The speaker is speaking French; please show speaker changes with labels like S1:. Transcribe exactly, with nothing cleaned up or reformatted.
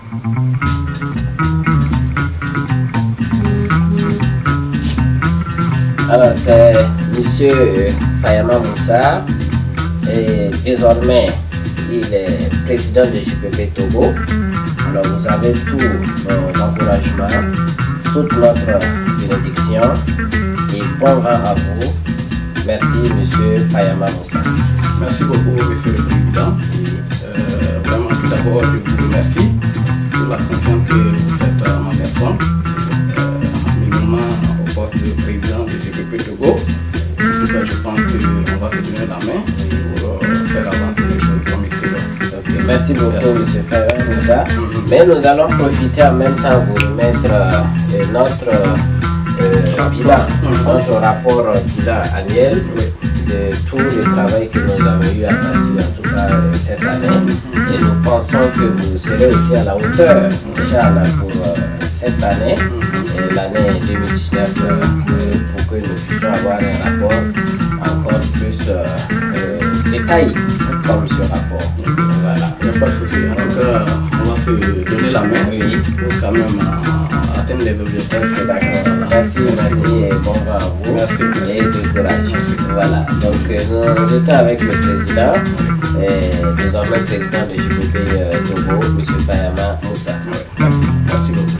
S1: Alors, c'est M. Fayama Moussa, et désormais il est président de J P P Togo. Alors, vous avez tous nos encouragements, toute notre bénédiction et bon vent à vous. Merci, M. Fayama Moussa.
S2: Merci beaucoup, M. le Président. Euh, vraiment, tout d'abord, je vous remercie pour la confiance que vous faites à ma personne. Au poste de président de J P P Togo. En tout cas, je pense qu'on va se donner la main pour euh, faire avancer les choses comme il se doit.
S1: Okay, merci beaucoup, M. Fayama Moussa. Mm-hmm. Mais nous allons profiter en même temps pour remettre euh, notre euh, bilan, mm-hmm. notre rapport bilan annuel oui. de tout le travail que nous avons eu à partir, en tout cas euh, cette année. Mm-hmm. Et nous pensons que vous serez aussi à la hauteur, Inch'Allah, pour euh, cette année. Mm-hmm. L'année deux mille dix-neuf euh, pour que nous puissions avoir un rapport encore plus euh, euh, détaillé comme ce rapport. Voilà.
S2: Il n'y a pas de souci. En tout cas, on va se donner la main oui. pour quand même euh, atteindre les objectifs.
S1: Okay, d'accord. Voilà. Merci, merci et bon vent à vous.
S2: Merci.
S1: Et de courage. Merci. Voilà. Donc euh, nous étions avec le président, et désormais président de J P P euh, Togo, M. Fayama Moussa.
S2: Oui. Merci. Merci beaucoup.